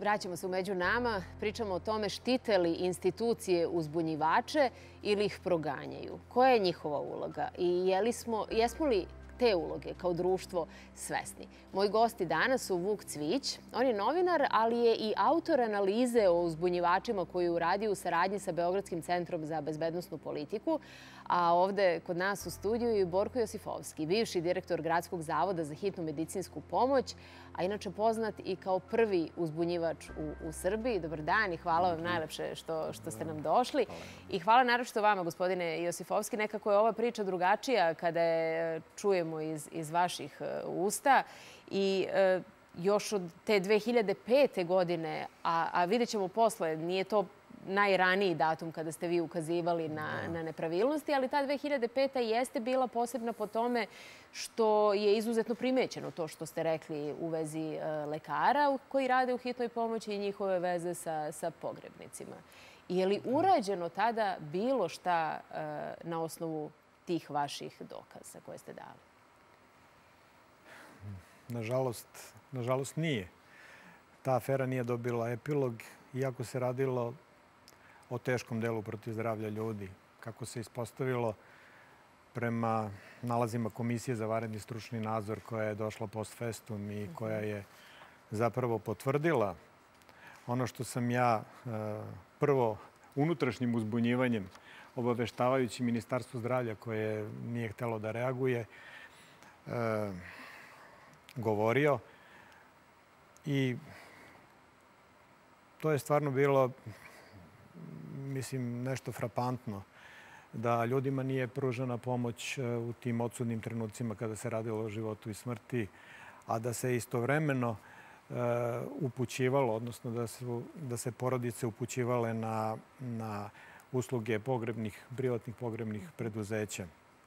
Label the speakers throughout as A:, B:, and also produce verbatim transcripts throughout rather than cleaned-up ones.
A: Vraćamo se u Među nama, pričamo o tome štite li institucije uzbunjivače ili ih proganjaju. Koja je njihova uloga i je li smo, jesmo li te uloge kao društvo svesni? Moji gosti danas su Vuk Cvijić. On je novinar, ali je i autor analize o uzbunjivačima koju je uradio u saradnji sa Beogradskim centrom za bezbednosnu politiku. A ovde kod nas u studiju je Borko Josifovski, bivši direktor Gradskog zavoda za hitnu medicinsku pomoć, a inače poznat i kao prvi uzbunjivač u, u Srbiji. Dobar dan i hvala vam najlepše što, što ste nam došli. I hvala naročito vama, gospodine Josifovski. Nekako je ova priča drugačija kada je čujemo iz, iz vaših usta. I e, još od te dve hiljade pete. godine, a, a vidjet ćemo posle, nije to najraniji datum kada ste vi ukazivali na, na nepravilnosti, ali ta dve hiljade peta. jeste bila posebna po tome što je izuzetno primećeno to što ste rekli u vezi lekara koji rade u hitnoj pomoći i njihove veze sa, sa pogrebnicima. Je li urađeno tada bilo šta na osnovu tih vaših dokaza koje ste dali?
B: Nažalost, nažalost nije. Ta afera nije dobila epilog, iako se radilo o teškom delu protiv zdravlja ljudi. Kako se ispostavilo prema nalazima Komisije za vanredni stručni nadzor koja je došla post festum i koja je zapravo potvrdila ono što sam ja prvo unutrašnjim uzbunjivanjem, obaveštavajući Ministarstvo zdravlja koje nije htelo da reaguje, govorio. I to je stvarno bilo, mislim, nešto frapantno, da ljudima nije pružena pomoć u tim odsudnim trenucima kada se radilo o životu i smrti, a da se istovremeno upućivalo, odnosno da, su, da se porodice upućivale na, na usluge pogrebnih, privatnih pogrebnih preduzeća.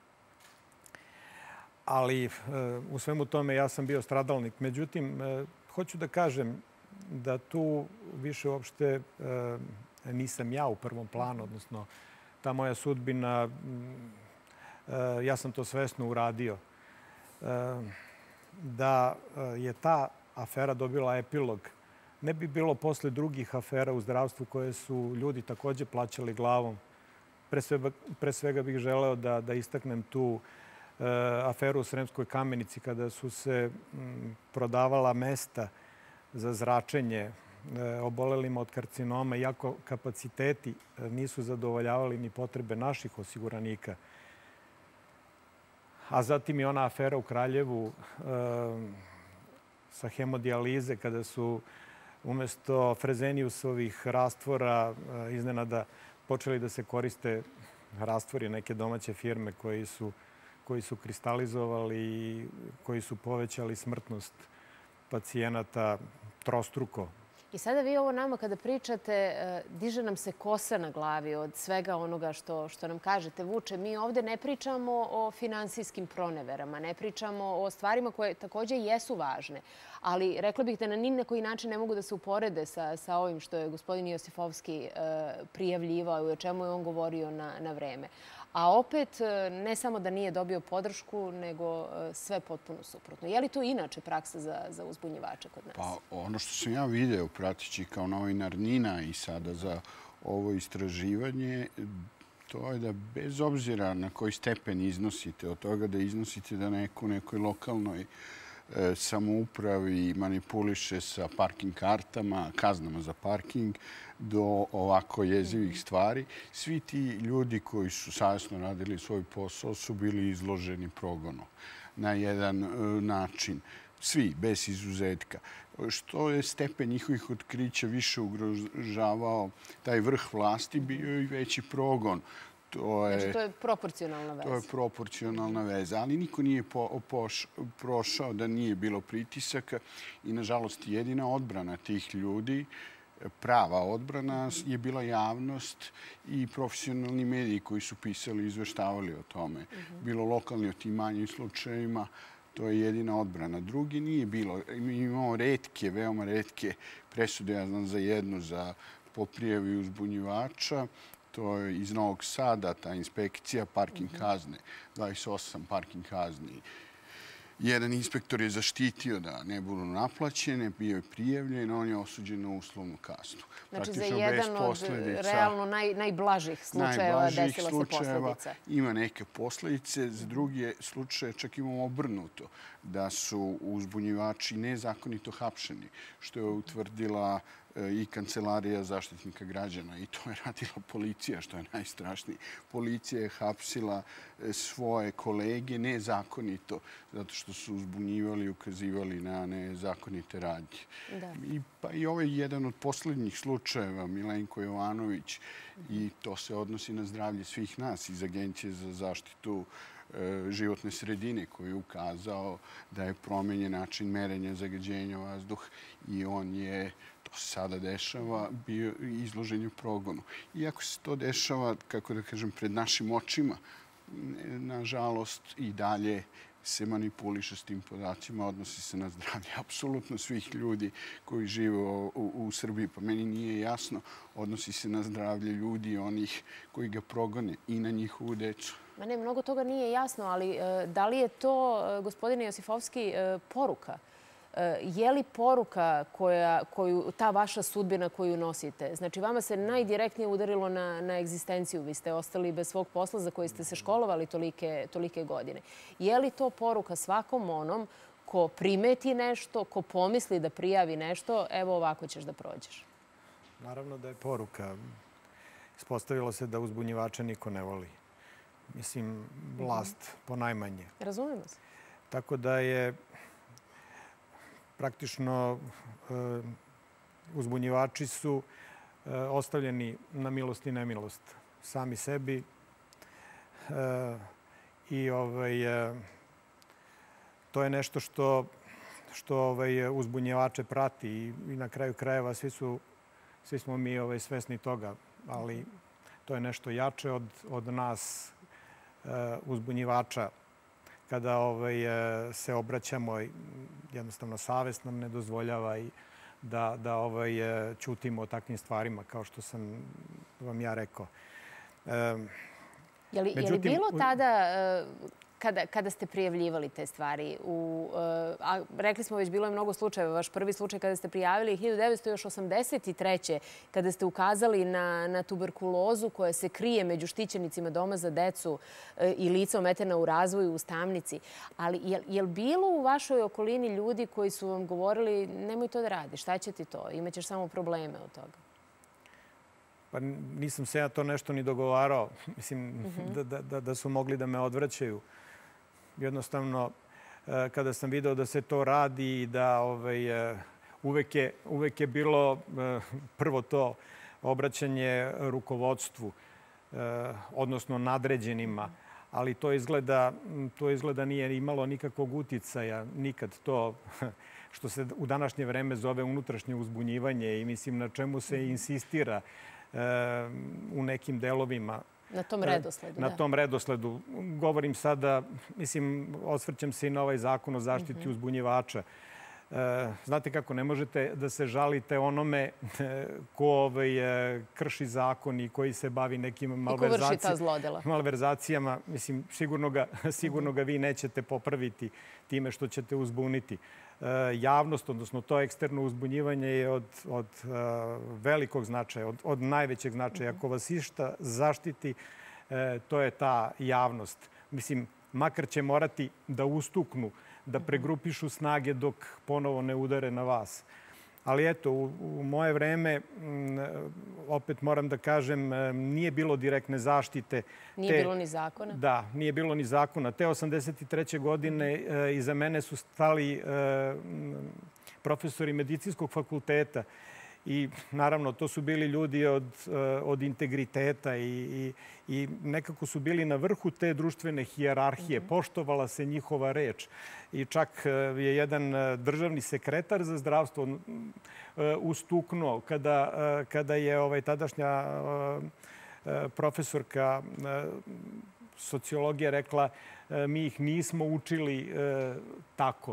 B: Ali u svemu tome ja sam bio stradalnik. Međutim, hoću da kažem da tu više uopšte nisam ja u prvom planu, odnosno ta moja sudbina, ja sam to svesno uradio. Da je ta afera dobila epilog, ne bi bilo posle drugih afera u zdravstvu koje su ljudi takođe plaćali glavom. Pre svega, pre svega bih želeo da, da istaknem tu aferu u Sremskoj Kamenici kada su se prodavala mesta za zračenje obolelima od karcinoma, iako kapaciteti nisu zadovoljavali ni potrebe naših osiguranika. A zatim i ona afera u Kraljevu sa hemodijalize, kada su umesto Freseniusovih rastvora iznenada počeli da se koriste rastvori neke domaće firme koji su, koji su kristalizovali i koji su povećali smrtnost pacijenata trostruko.
A: I sada vi ovo nama kada pričate, diže nam se kosa na glavi od svega onoga što, što nam kažete. Vuče, mi ovde ne pričamo o finansijskim proneverama, ne pričamo o stvarima koje takođe jesu važne, ali rekla bih da na ni na koji način ne mogu da se uporede sa, sa ovim što je gospodin Josifovski prijavljivao i o čemu je on govorio na, na vreme. A opet, ne samo da nije dobio podršku, nego sve potpuno suprotno. Je li to inače praksa za, za uzbunjivače kod nas?
C: Pa ono što sam ja video pratići kao novinar Nina i sada za ovo istraživanje, to je da bez obzira na koji stepen iznosite, od toga da iznosite da neko u nekoj lokalnoj samoupravi manipuliše sa parking kartama, kaznama za parking, do ovako jezivih stvari. Svi ti ljudi koji su savjesno radili svoj posao su bili izloženi progonu na jedan način. Svi, bez izuzetka. Što je stepen njihovih otkrića više ugrožavao taj vrh vlasti, bio i veći progon.
A: To je, znači, to je proporcionalna veza.
C: To je proporcionalna veza, ali niko nije po, poš, prošao da nije bilo pritisaka i, nažalost, jedina odbrana tih ljudi, prava odbrana, je bila javnost i profesionalni mediji koji su pisali i izveštavali o tome. Bilo lokalni o tim manjim slučajevima, to je jedina odbrana. Drugi nije bilo. Imamo retke, veoma retke presude, ja znam za jednu, za po prijavi uzbunjivača. To je iz Novog Sada, ta inspekcija, parking kazne, dvadeset osam parking kazni. Jedan inspektor je zaštitio da ne budu naplaćene, bio je prijavljen, on je osuđen na uslovnu kaznu.
A: Znači, za jedan od realno najblažih slučajeva desila se posljedica.
C: Ima neke posljedice, za druge slučaje čak imamo obrnuto, da su uzbunjivači nezakonito hapšeni, što je utvrdila i Kancelarija zaštitnika građana. I to je radila policija, što je najstrašnije. Policija je hapsila svoje kolege nezakonito, zato što su uzbunjivali i ukazivali na nezakonite radnje. I, pa i ovo je jedan od posljednjih slučajeva, Milenko Jovanović, i to se odnosi na zdravlje svih nas iz Agencije za zaštitu životne sredine, koji je ukazao da je promenjen način merenja zagađenja vazduha i on je, to se sada dešava, bio izložen je progonu. Iako se to dešava, kako da kažem, pred našim očima, nažalost i dalje se manipuliše s tim podacima, odnosi se na zdravlje apsolutno svih ljudi koji žive u, u Srbiji. Pa meni nije jasno, odnosi se na zdravlje ljudi i onih koji ga progone i na njihovu decu.
A: Ma ne, mnogo toga nije jasno, ali da li je to, gospodine Josifovski, poruka? Je li poruka koju, ta vaša sudbina koju nosite? Znači, vama se najdirektnije udarilo na, na egzistenciju. Vi ste ostali bez svog posla za koji ste se školovali tolike, tolike godine. Je li to poruka svakom onom ko primeti nešto, ko pomisli da prijavi nešto, evo ovako ćeš da prođeš?
B: Naravno da je poruka. Ispostavilo se da uzbunjivača niko ne voli. Mislim, vlast ponajmanje.
A: Razumemo se.
B: Tako da je praktično uzbunjivači su ostavljeni na milost i nemilost sami sebi i ovaj, to je nešto što, što ovaj, uzbunjivače prati i, i na kraju krajeva svi, su, svi smo mi ovaj, svesni toga, ali to je nešto jače od, od nas uzbunjivača. Kada ovaj, se obraćamo, jednostavno savest nam ne dozvoljava i da, da ovaj, ćutimo o takvim stvarima, kao što sam vam ja rekao.
A: Je li, je li bilo tada, kada, kada ste prijavljivali te stvari, u, a rekli smo već bilo je mnogo slučajeva, vaš prvi slučaj kada ste prijavili hiljadu devetsto osamdeset treće kada ste ukazali na, na tuberkulozu koja se krije među štićenicima Doma za decu i lica ometena u razvoju u Stamnici. Ali je, je li bilo u vašoj okolini ljudi koji su vam govorili nemoj to da radiš, šta će ti to, imaćeš samo probleme od toga?
B: Pa nisam se ja to nešto ni dogovarao. Mislim, da, da, da su mogli da me odvraćaju. Jednostavno, kada sam video da se to radi i da ovaj, uvek, je, uvek je bilo prvo to obraćanje rukovodstvu, odnosno nadređenima, ali to izgleda, to izgleda nije imalo nikakvog uticaja, nikad to što se u današnje vreme zove unutrašnje uzbunjivanje i mislim na čemu se insistira u nekim delovima.
A: Na tom redosledu,
B: Na tom redosledu. Govorim sada, mislim, osvrćem se i na ovaj zakon o zaštiti uzbunjivača. Znate kako, ne možete da se žalite onome ko ovaj, krši zakon i koji se bavi nekim malverzacijama. malverzacijama. Mislim, sigurno ga, sigurno ga vi nećete popraviti time što ćete uzbuniti. Javnost, odnosno to eksterno uzbunjivanje je od, od velikog značaja, od, od najvećeg značaja. Ako vas išta zaštiti, to je ta javnost. Mislim, makar će morati da ustuknu, da pregrupišu snage dok ponovo ne udare na vas. Ali eto, u, u moje vreme, opet moram da kažem, nije bilo direktne zaštite.
A: Nije te, bilo ni zakona?
B: Da, nije bilo ni zakona. Te osamdeset treće godine e, iza mene su stali e, profesori medicinskog fakulteta. I naravno, to su bili ljudi od, od integriteta i, i, i nekako su bili na vrhu te društvene hijerarhije. Poštovala se njihova reč. I čak je jedan državni sekretar za zdravstvo ustuknuo kada, kada je ovaj, tadašnja profesorka sociologije rekla mi ih nismo učili tako.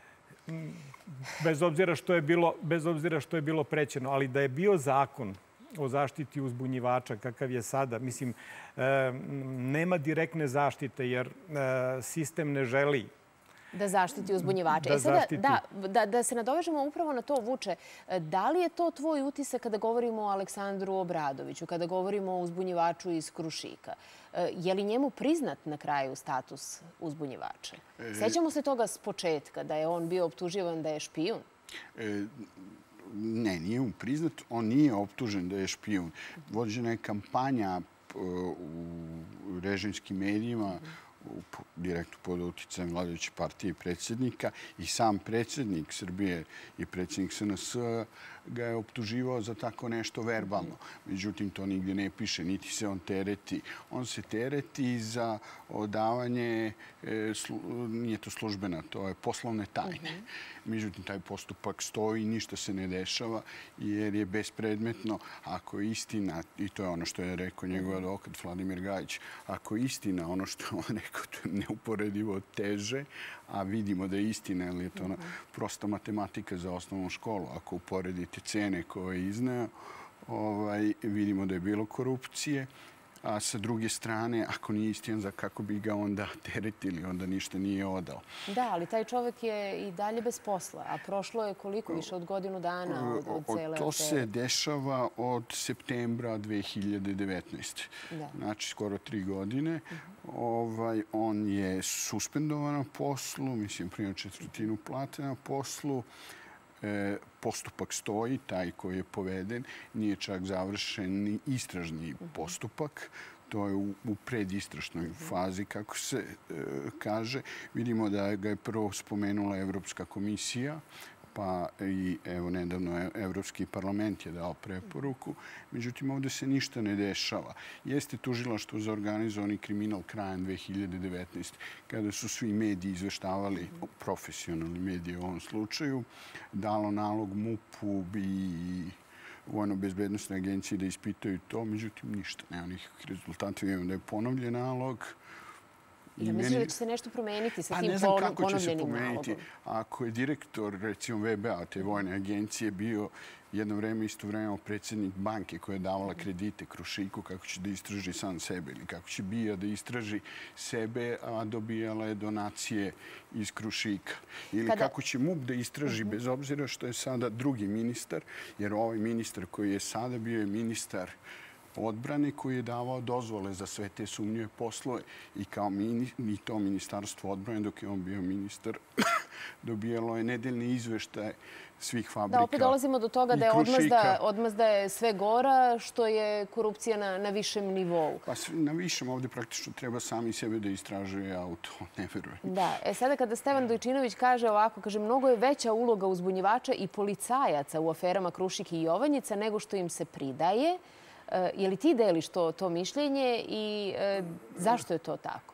B: Bez obzira što je bilo, bez obzira što je bilo prećeno. Ali da je bio zakon o zaštiti uzbunjivača kakav je sada. Mislim, nema direktne zaštite jer sistem ne želi
A: da zaštiti uzbunjivače.
B: Da
A: E sada,
B: zaštiti.
A: da, da, da se nadovežemo upravo na to, Vuče. Da li je to tvoj utisak kada govorimo o Aleksandru Obradoviću, kada govorimo o uzbunjivaču iz Krušika? Je li njemu priznat na kraju status uzbunjivača? Sećamo se toga s početka, da je on bio optuživan da je špijun?
C: E, ne, nije mu priznat. On nije optužen da je špijun. Vođena je kampanja u režimskim medijima direktno pod uticajem vladajuće partije i predsjednika i sam predsjednik Srbije i predsjednik S N S ga je optuživao za tako nešto verbalno. Međutim, to nigdje ne piše, niti se on tereti. On se tereti za odavanje, nije to službena, to je poslovne tajne. Međutim, taj postupak stoji, ništa se ne dešava jer je bespredmetno. Ako je istina, i to je ono što je rekao njegov advokat Vladimir Gajić, ako je istina ono što je on rekao, to je neuporedivo teže, a vidimo da je istina, jer je to ona prosta matematika za osnovnu školu. Ako uporedite cene koje je izneo, vidimo da je bilo korupcije. A sa druge strane, ako nije istina, za kako bi ga onda teretili, onda ništa nije odao.
A: Da, ali taj čovjek je i dalje bez posla. A prošlo je koliko? Više od godinu dana od, od cele...
C: To se dešava od septembra dve hiljade devetnaeste. Znači, skoro tri godine. Ovaj, on je suspendovan na poslu, mislim, primio četvrtinu plate na poslu. Postupak stoji, taj koji je poveden. Nije čak završen ni istražni postupak. To je u predistražnoj fazi, kako se kaže. Vidimo da ga je prvo spomenula Evropska komisija, pa i evo nedavno Evropski parlament je dao preporuku. Međutim, ovdje se ništa ne dešava. Jeste tužilaštvo za organizovani kriminal krajem dve hiljade devetnaeste. kada su svi mediji izveštavali, profesionalni mediji u ovom slučaju, dalo nalog M U P-u i Vojno-bezbednostnoj agenciji da ispitaju to. Međutim, ništa. Nema nikakvih rezultata. Vidimo da je ponovljen nalog.
A: Ja mislim da će se nešto promeniti sa tim ponovljenim nalogom.
C: A ne znam kako će se promeniti. Ako je direktor, recimo V B A, te vojne agencije, bio jedno vreme istovremeno predsjednik banke koja je davala kredite Krušiku, kako će da istraži sam sebe ili kako će bija da istraži sebe, a dobijala je donacije iz Krušika. Ili kako će M U P da istraži, bez obzira što je sada drugi ministar, jer ovaj ministar koji je sada bio je ministar odbrane koji je davao dozvole za sve te sumnjive poslove i kao i to ministarstvo odbrane dok je on bio ministar dobijalo je nedeljni izveštaj svih fabrika.
A: Da, opet dolazimo do toga da je odmazda, odmazda je sve gora, što je korupcija na, na višem nivou.
C: Pa na višem ovdje praktično treba sami sebe da istražuje auto, ne verujem.
A: Da, e sada kada Stevan Dojčinović kaže ovako, kaže mnogo je veća uloga uzbunjivača i policajaca u aferama Krušik i Jovanjica nego što im se pridaje. Je li ti deliš to, to mišljenje i e, zašto je to tako?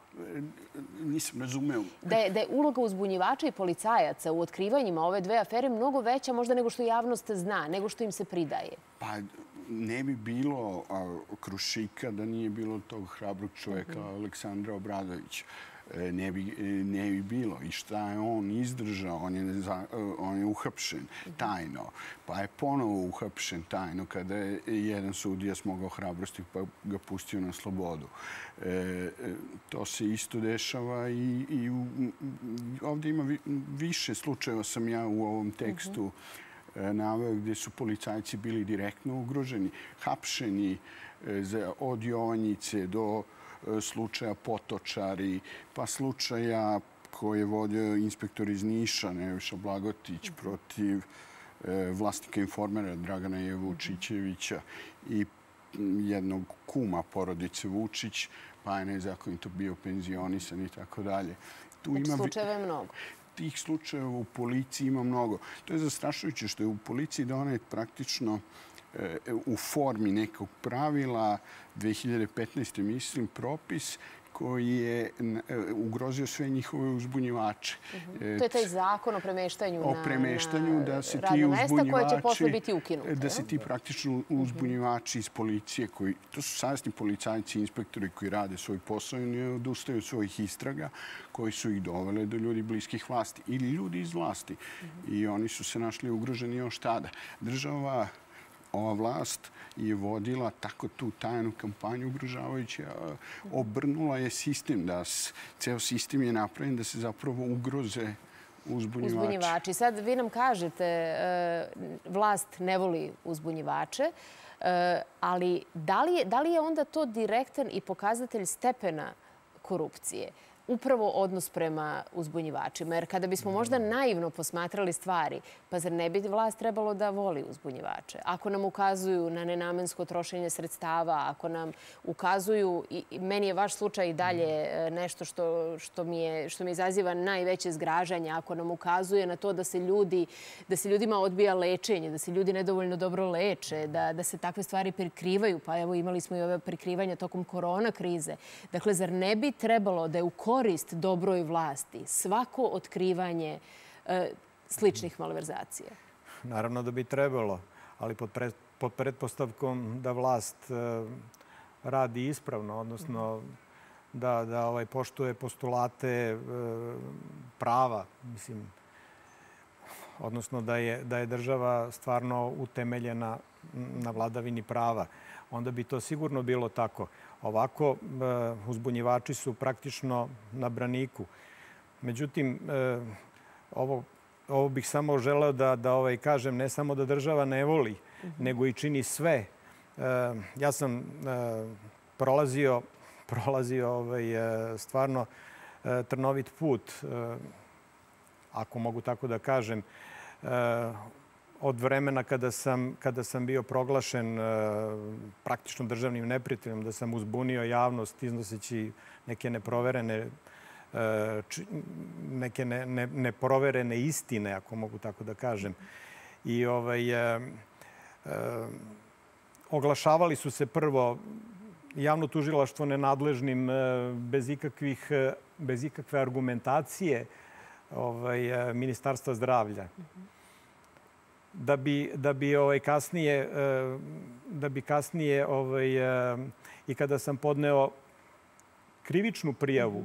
C: Nisam razumeo.
A: Da je, da je uloga uzbunjivača i policajaca u otkrivanjima ove dve afere mnogo veća možda nego što javnost zna, nego što im se pridaje.
C: Pa ne bi bilo Krušika da nije bilo tog hrabrog čovjeka Aleksandra Obradovića. Ne bi, ne bi bilo. I šta je on izdržao? On je, on je uhapšen tajno. Pa je ponovo uhapšen tajno kada je jedan sudija smogao hrabrosti pa ga pustio na slobodu. E, to se isto dešava i, i u, ovdje ima vi, više slučajeva sam ja u ovom tekstu naveo gdje su policajci bili direktno ugroženi, hapšeni od Jovanjice do slučaja Potočari, pa slučaja koje je vodio inspektor iz Niša, Nebojša Blagotić, protiv vlasnika Informera Dragana Jevučićevića i jednog kuma porodice Vučić, pa je nezakonito bio penzionisan i tako dalje.
A: Tu ima slučajeva je mnogo.
C: Tih slučajeva u policiji ima mnogo. To je zastrašujuće što je u policiji donet praktično u formi nekog pravila dve hiljade petnaeste. mislim propis koji je ugrozio sve njihove uzbunjivače.
A: To je taj zakon o premeštanju
C: o premeštanju, da se
A: ti uzbunjivači, koje će posle biti ukinuti.
C: Da se ti praktično uzbunjivači iz policije, koji, to su savjesni policajci i inspektori koji rade svoj posao i ne odustaju od svojih istraga, koji su ih dovele do ljudi bliskih vlasti ili ljudi iz vlasti. I oni su se našli ugroženi još tada. Država ova vlast je vodila tako tu tajnu kampanju ugrožavajući, obrnula je sistem, da ceo sistem je napravljen da se zapravo ugroze uzbunjivači.
A: Uzbunjivači. Sad vi nam kažete vlast ne voli uzbunjivače, ali da li je onda to direktan i pokazatelj stepena korupcije? Upravo odnos prema uzbunjivačima. Jer kada bismo možda naivno posmatrali stvari, pa zar ne bi vlast trebalo da voli uzbunjivače? Ako nam ukazuju na nenamensko trošenje sredstava, ako nam ukazuju, i meni je vaš slučaj i dalje nešto što mi izaziva najveće zgražanje, ako nam ukazuje na to da se ljudima odbija lečenje, da se ljudi nedovoljno dobro leče, da se takve stvari prikrivaju, pa evo imali smo i ove prikrivanja tokom korona krize. Dakle, zar ne bi trebalo da je u korist dobroj vlasti svako otkrivanje sličnih malverzacija?
B: Naravno da bi trebalo, ali pod pretpostavkom da vlast radi ispravno, odnosno da poštuje postulate prava, mislim, odnosno da je država stvarno utemeljena na vladavini prava. Onda bi to sigurno bilo tako. Ovako, uzbunjivači su praktično na braniku. Međutim, ovo bih samo želeo da kažem, ne samo da država ne voli, nego i čini sve. Ja sam prolazio stvarno trnovit put, ako mogu tako da kažem, od vremena kada sam bio proglašen praktično državnim neprijateljom, da sam uzbunio javnost iznoseći neke neproverene neke neproverene istine, ako mogu tako da kažem. I oglašavali su se prvo javno tužilaštvo nenadležnim bez ikakve argumentacije Ministarstva zdravlja. Da bi kasnije i kada sam podneo krivičnu prijavu,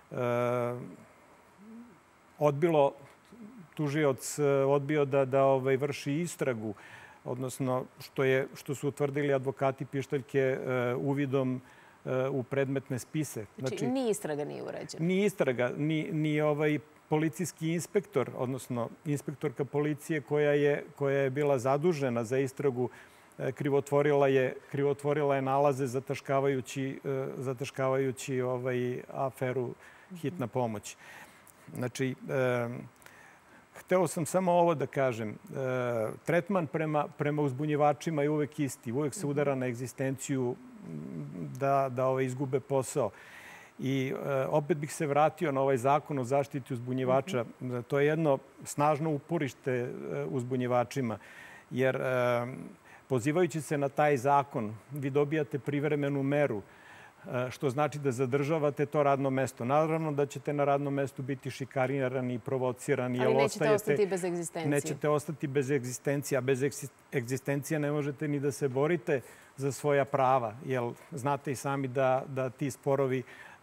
B: odbilo, tužioc odbio da vrši istragu, odnosno što su utvrdili advokati Pištaljke uvidom u predmetne spise.
A: Znači, ni istraga nije urađena?
B: Ni istraga, ni ovaj policijski inspektor, odnosno inspektorka policije koja je bila zadužena za istragu, krivotvorila je nalaze zataškavajući aferu Hitna pomoć. Znači, hteo sam samo ovo da kažem. Tretman prema uzbunjivačima je uvek isti. Uvek se udara na egzistenciju da izgube posao. I opet bih se vratio na ovaj zakon o zaštiti uzbunjivača. To je jedno snažno uporište uzbunjivačima, jer pozivajući se na taj zakon, vi dobijate privremenu meru, što znači da zadržavate to radno mesto. Naravno da ćete na radnom mestu biti šikanirani i provocirani.
A: Ali nećete ostati bez egzistencije.
B: Nećete ostati bez egzistencije, a bez egzistencije ne možete ni da se borite za svoja prava, jer znate i sami da ti sporovi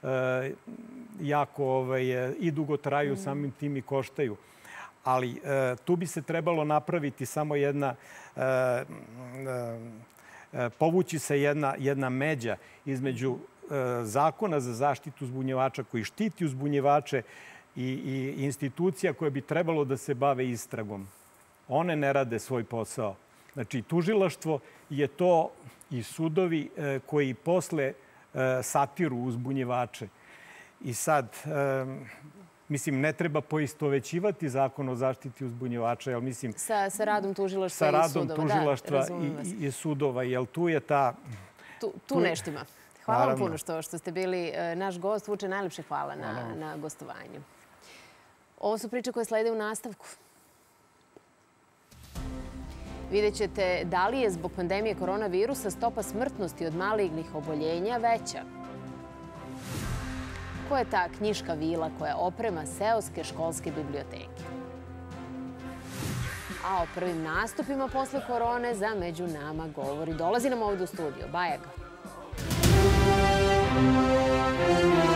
B: jako i dugo traju, samim tim i koštaju. Ali tu bi se trebalo napraviti samo jedna, povući se jedna međa između zakona za zaštitu uzbunjivača koji štiti uzbunjivače i institucija koje bi trebalo da se bave istragom. One ne rade svoj posao. Znači, tužilaštvo je to i sudovi koji posle satiru uzbunjivače. I sad, mislim, ne treba poistovećivati zakon o zaštiti uzbunjivača, jer mislim...
A: Sa radom tužilaštva
B: i
A: sudova.
B: Sa radom tužilaštva i sudova, jer tu je ta...
A: Tu neštima. Hvala vam puno što ste bili naš gost. Vuče, najlepše hvala na gostovanju. Ovo su priče koje slede u nastavku. Vidjet ćete da li je zbog pandemije koronavirusa stopa smrtnosti od malignih oboljenja veća. Ko je ta knjiška vila koja oprema seoske školske biblioteke? A o prvim nastupima posle korone za Među nama govori. Dolazi nam ovdje u studio. Bajaga.